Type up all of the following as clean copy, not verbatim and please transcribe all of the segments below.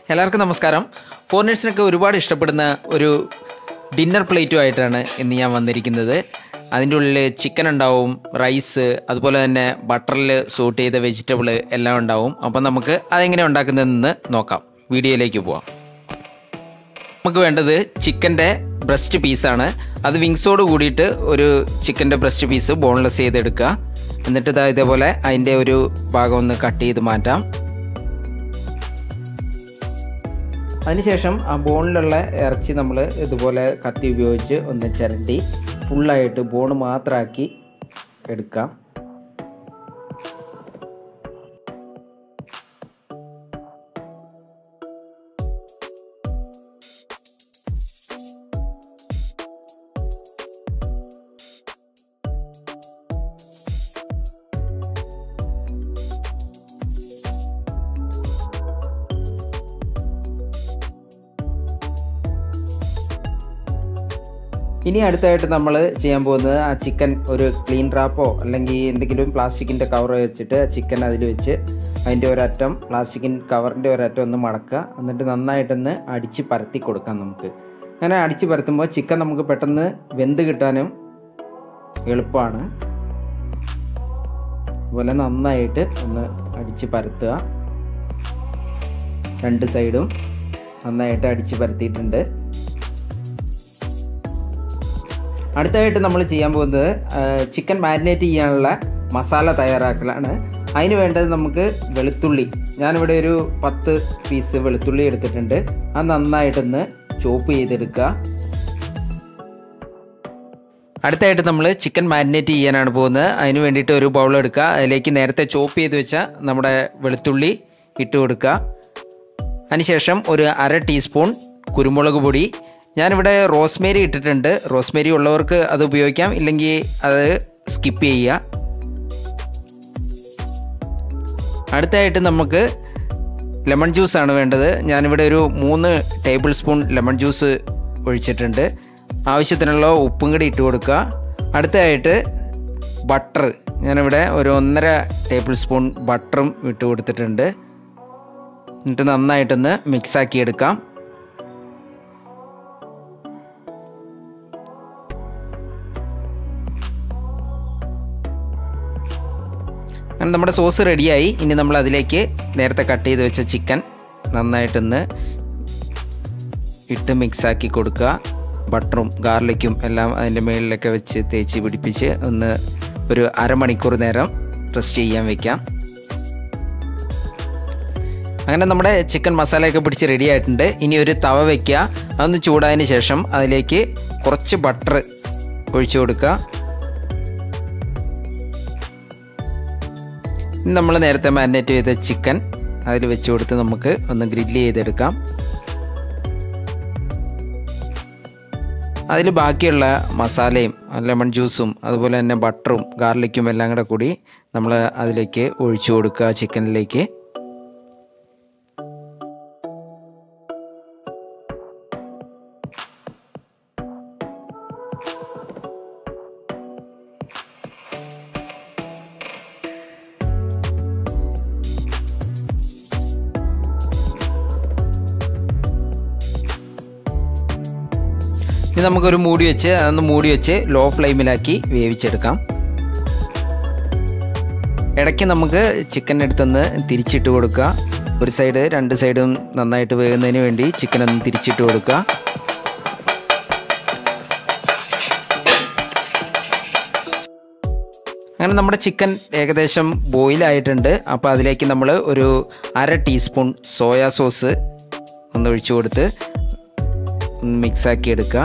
എല്ലാവർക്കും നമസ്കാരം. ഫോറിനേഴ്സിനൊക്കെ ഒരുപാട് ഇഷ്ടപ്പെടുന്ന ഒരു ഡിന്നർ പ്ലേറ്റുമായിട്ടാണ് ഇന്ന് ഞാൻ വന്നിരിക്കുന്നത്. അതിൻ്റെ ഉള്ളിൽ ചിക്കൻ ഉണ്ടാവും, റൈസ്, അതുപോലെ തന്നെ ബട്ടറിൽ സൂട്ട് ചെയ്ത വെജിറ്റബിൾ എല്ലാം ഉണ്ടാവും. അപ്പം നമുക്ക് അതെങ്ങനെ ഉണ്ടാക്കുന്നതെന്ന് നോക്കാം. വീഡിയോയിലേക്ക് പോവാം. നമുക്ക് വേണ്ടത് ചിക്കൻ്റെ ബ്രസ്റ്റ് പീസാണ്. അത് വിങ്സോട് കൂടിയിട്ട് ഒരു ചിക്കൻ്റെ ബ്രസ്റ്റ് പീസ് ബോൺലെസ് ചെയ്തെടുക്കുക. എന്നിട്ട് ഇതേപോലെ അതിൻ്റെ ഒരു ഭാഗം ഒന്ന് കട്ട് ചെയ്ത് മാറ്റാം. അതിനുശേഷം ആ ബോണിലുള്ള ഇറച്ചി നമ്മൾ ഇതുപോലെ കത്തി ഉപയോഗിച്ച് ഒന്ന് ചിരണ്ടി ഫുള്ളായിട്ട് ബോൺ മാത്രമാക്കി എടുക്കാം. ഇനി അടുത്തായിട്ട് നമ്മൾ ചെയ്യാൻ പോകുന്നത് ആ ചിക്കൻ ഒരു ക്ലീൻ റാപ്പോ അല്ലെങ്കിൽ എന്തെങ്കിലും പ്ലാസ്റ്റിക്കിൻ്റെ കവർ വെച്ചിട്ട് ചിക്കൻ അതിൽ വെച്ച് അതിൻ്റെ ഒരറ്റം കവറിൻ്റെ ഒരറ്റം ഒന്ന് മടക്കുക. എന്നിട്ട് നന്നായിട്ടൊന്ന് അടിച്ച് പരത്തി കൊടുക്കാം. നമുക്ക് അങ്ങനെ അടിച്ച് പരത്തുമ്പോൾ ചിക്കൻ നമുക്ക് പെട്ടെന്ന് വെന്ത് കിട്ടാനും എളുപ്പമാണ്. അതുപോലെ നന്നായിട്ട് ഒന്ന് അടിച്ച് പരത്തുക. രണ്ട് സൈഡും നന്നായിട്ട് അടിച്ച് പരത്തിയിട്ടുണ്ട്. അടുത്തായിട്ട് നമ്മൾ ചെയ്യാൻ പോകുന്നത് ചിക്കൻ മാരിനേറ്റ് ചെയ്യാനുള്ള മസാല തയ്യാറാക്കലാണ്. അതിന് വേണ്ടത് നമുക്ക് വെളുത്തുള്ളി. ഞാനിവിടെ ഒരു 10 പീസ് വെളുത്തുള്ളി എടുത്തിട്ടുണ്ട്. അത് നന്നായിട്ടൊന്ന് ചോപ്പ് ചെയ്തെടുക്കുക. അടുത്തായിട്ട് നമ്മൾ ചിക്കൻ മാരിനേറ്റ് ചെയ്യാനാണ് പോകുന്നത്. അതിന് വേണ്ടിയിട്ട് ഒരു ബൗൾ എടുക്കുക. അതിലേക്ക് നേരത്തെ ചോപ്പ് ചെയ്ത് വെച്ച നമ്മുടെ വെളുത്തുള്ളി ഇട്ട് കൊടുക്കുക. അതിനുശേഷം ഒരു 1/2 ടീസ്പൂൺ കുരുമുളക് പൊടി. ഞാനിവിടെ റോസ്മേരി ഇട്ടിട്ടുണ്ട്. റോസ്മേരി ഉള്ളവർക്ക് അത് ഉപയോഗിക്കാം, ഇല്ലെങ്കിൽ അത് സ്കിപ്പ് ചെയ്യുക. അടുത്തായിട്ട് നമുക്ക് ലെമൺ ജ്യൂസാണ് വേണ്ടത്. ഞാനിവിടെ ഒരു 3 ടേബിൾ സ്പൂൺ ലെമൺ ജ്യൂസ് ഒഴിച്ചിട്ടുണ്ട്. ആവശ്യത്തിനുള്ള ഉപ്പും കൂടി ഇട്ട് കൊടുക്കുക. അടുത്തായിട്ട് ബട്ടർ. ഞാനിവിടെ ഒരു 1.5 ടേബിൾ സ്പൂൺ ബട്ടറും ഇട്ട് കൊടുത്തിട്ടുണ്ട്. എന്നിട്ട് നന്നായിട്ടൊന്ന് മിക്സാക്കി എടുക്കാം. അങ്ങനെ നമ്മുടെ സോസ് റെഡിയായി. ഇനി നമ്മൾ അതിലേക്ക് നേരത്തെ കട്ട് ചെയ്ത് വെച്ച ചിക്കൻ നന്നായിട്ടൊന്ന് ഇട്ട് മിക്സാക്കി കൊടുക്കുക. ബട്ടറും ഗാർലിക്കും എല്ലാം അതിൻ്റെ മുകളിലൊക്കെ വെച്ച് തേച്ച് പിടിപ്പിച്ച് ഒന്ന് ഒരു 1/2 മണിക്കൂർ നേരം റെസ്റ്റ് ചെയ്യാൻ വയ്ക്കാം. അങ്ങനെ നമ്മുടെ ചിക്കൻ മസാലയൊക്കെ പിടിച്ച് റെഡി ആയിട്ടുണ്ട്. ഇനി ഒരു തവ വയ്ക്കുക. അതൊന്ന് ചൂടായതിന് ശേഷം അതിലേക്ക് കുറച്ച് ബട്ടർ ഒഴിച്ചു കൊടുക്കുക. നമ്മൾ നേരത്തെ മാരിനേറ്റ് ചെയ്ത ചിക്കൻ അതിൽ വെച്ച് കൊടുത്ത് നമുക്ക് ഒന്ന് ഗ്രില്ല് ചെയ്തെടുക്കാം. അതിൽ ബാക്കിയുള്ള മസാലയും ലെമൺ ജ്യൂസും അതുപോലെ തന്നെ ബട്ടറും ഗാർലിക്കും എല്ലാം കൂടി നമ്മൾ അതിലേക്ക് ഒഴിച്ചു കൊടുക്കുക ചിക്കനിലേക്ക്. ഇനി നമുക്കൊരു അതൊന്ന് മൂടി വെച്ച് ലോ ഫ്ലെയിമിലാക്കി വേവിച്ചെടുക്കാം. ഇടയ്ക്ക് നമുക്ക് ചിക്കൻ എടുത്തൊന്ന് തിരിച്ചിട്ട് കൊടുക്കുക. ഒരു സൈഡ് 2 സൈഡും നന്നായിട്ട് വേകുന്നതിന് വേണ്ടി ചിക്കൻ ഒന്ന് തിരിച്ചിട്ട് കൊടുക്കുക. അങ്ങനെ നമ്മുടെ ചിക്കൻ ഏകദേശം ബോയിലായിട്ടുണ്ട്. അപ്പോൾ അതിലേക്ക് നമ്മൾ ഒരു 1/2 ടീസ്പൂൺ സോയാ സോസ് ഒന്ന് ഒഴിച്ചു കൊടുത്ത് മിക്സാക്കി എടുക്കുക.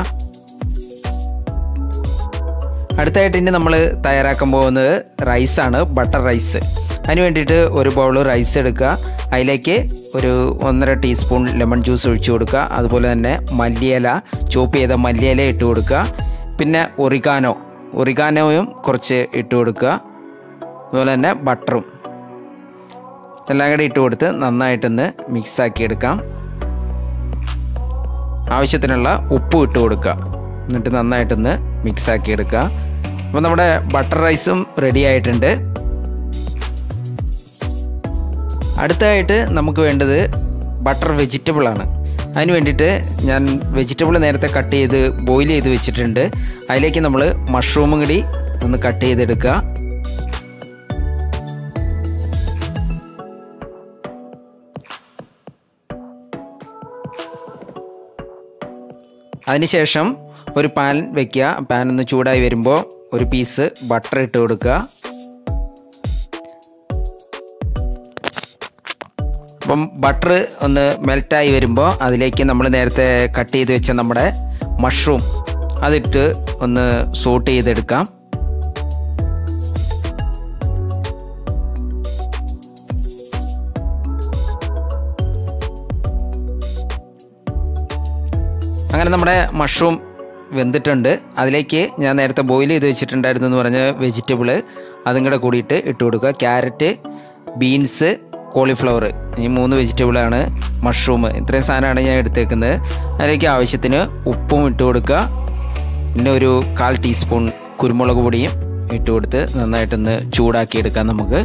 അടുത്തായിട്ട് ഇനി നമ്മൾ തയ്യാറാക്കാൻ പോകുന്നത് റൈസാണ്, ബട്ടർ റൈസ്. അതിന് വേണ്ടിയിട്ട് ഒരു ബൗൾ റൈസ് എടുക്കുക. അതിലേക്ക് ഒരു 1.5 ടീസ്പൂൺ ലെമൺ ജ്യൂസ് ഒഴിച്ചു കൊടുക്കുക. അതുപോലെ തന്നെ മല്ലിയില, ചോപ്പ് ചെയ്ത മല്ലിയില ഇട്ട് കൊടുക്കുക. പിന്നെ ഒറിഗാനോയും കുറച്ച് ഇട്ട് കൊടുക്കുക. അതുപോലെ തന്നെ ബട്ടറും എല്ലാം കൂടി ഇട്ട് കൊടുത്ത് നന്നായിട്ടൊന്ന് മിക്സാക്കി എടുക്കാം. ആവശ്യത്തിനുള്ള ഉപ്പ് ഇട്ട് കൊടുക്കുക. എന്നിട്ട് നന്നായിട്ടൊന്ന് മിക്സാക്കി എടുക്കുക. അപ്പോൾ നമ്മുടെ ബട്ടർ റൈസും റെഡി ആയിട്ടുണ്ട്. അടുത്തായിട്ട് നമുക്ക് വേണ്ടത് ബട്ടർ വെജിറ്റബിളാണ്. അതിന് വേണ്ടിയിട്ട് ഞാൻ വെജിറ്റബിൾ നേരത്തെ കട്ട് ചെയ്ത് ബോയിൽ ചെയ്ത് വെച്ചിട്ടുണ്ട്. അതിലേക്ക് നമ്മൾ മഷ്റൂമും കൂടി ഒന്ന് കട്ട് ചെയ്തെടുക്കുക. അതിനുശേഷം ഒരു പാൻ വയ്ക്കുക. പാൻ ഒന്ന് ചൂടായി വരുമ്പോൾ ഒരു പീസ് ബട്ടർ ഇട്ട് കൊടുക്കുക. അപ്പം ബട്ടർ ഒന്ന് മെൽറ്റായി വരുമ്പോൾ അതിലേക്ക് നമ്മൾ നേരത്തെ കട്ട് ചെയ്ത് വെച്ച നമ്മുടെ മഷ്റൂം അതിട്ട് ഒന്ന് സോട്ട് ചെയ്തെടുക്കാം. അങ്ങനെ നമ്മുടെ മഷ്റൂം വെന്തിട്ടുണ്ട്. അതിലേക്ക് ഞാൻ നേരത്തെ ബോയിൽ ചെയ്ത് വെച്ചിട്ടുണ്ടായിരുന്നു എന്ന് പറഞ്ഞ വെജിറ്റബിൾ അതും കൂടെ കൂടിയിട്ട് ഇട്ട് കൊടുക്കുക. ക്യാരറ്റ്, ബീൻസ്, കോളിഫ്ലവർ, ഈ 3 വെജിറ്റബിളാണ്. മഷ്റൂം, ഇത്രയും സാധനമാണ് ഞാൻ എടുത്തേക്കുന്നത്. അതിലേക്ക് ആവശ്യത്തിന് ഉപ്പും ഇട്ട് കൊടുക്കുക. പിന്നെ ഒരു 1/4 ടീസ്പൂൺ കുരുമുളക് പൊടിയും ഇട്ട് കൊടുത്ത് നന്നായിട്ടൊന്ന് ചൂടാക്കി എടുക്കാം നമുക്ക്.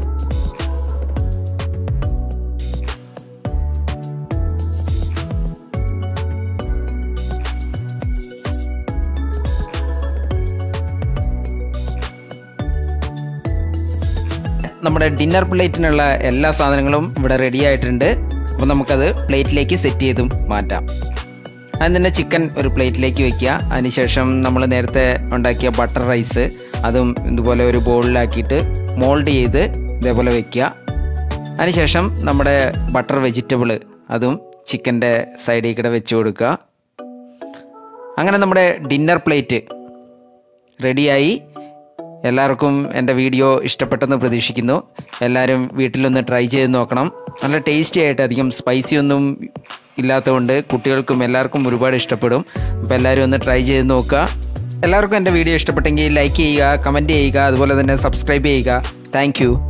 നമ്മുടെ ഡിന്നർ പ്ലേറ്റിനുള്ള എല്ലാ സാധനങ്ങളും ഇവിടെ റെഡി ആയിട്ടുണ്ട്. അപ്പോൾ നമുക്കത് പ്ലേറ്റിലേക്ക് സെറ്റ് ചെയ്തും മാറ്റാം. അതിന് തന്നെ ചിക്കൻ ഒരു പ്ലേറ്റിലേക്ക് വയ്ക്കുക. അതിനുശേഷം നമ്മൾ നേരത്തെ ഉണ്ടാക്കിയ ബട്ടർ റൈസ് അതും ഇതുപോലെ ഒരു ബൗളിലാക്കിയിട്ട് മോൾഡ് ചെയ്ത് ഇതേപോലെ വയ്ക്കുക. അതിനുശേഷം നമ്മുടെ ബട്ടർ വെജിറ്റബിൾ അതും ചിക്കൻ്റെ സൈഡിൽ കൂടെ വെച്ച് കൊടുക്കുക. അങ്ങനെ നമ്മുടെ ഡിന്നർ പ്ലേറ്റ് റെഡിയായി. എല്ലാവർക്കും എൻ്റെ വീഡിയോ ഇഷ്ടപ്പെട്ടെന്ന് പ്രതീക്ഷിക്കുന്നു. എല്ലാവരും വീട്ടിലൊന്ന് ട്രൈ ചെയ്ത് നോക്കണം. നല്ല ടേസ്റ്റി ആയിട്ട്, അധികം സ്പൈസി ഒന്നും ഇല്ലാത്തതുകൊണ്ട് കുട്ടികൾക്കും എല്ലാവർക്കും ഒരുപാട് ഇഷ്ടപ്പെടും. അപ്പോൾ എല്ലാവരും ഒന്ന് ട്രൈ ചെയ്ത് നോക്കുക. എല്ലാവർക്കും എൻ്റെ വീഡിയോ ഇഷ്ടപ്പെട്ടെങ്കിൽ ലൈക്ക് ചെയ്യുക, കമൻറ്റ് ചെയ്യുക, അതുപോലെ തന്നെ സബ്സ്ക്രൈബ് ചെയ്യുക. താങ്ക്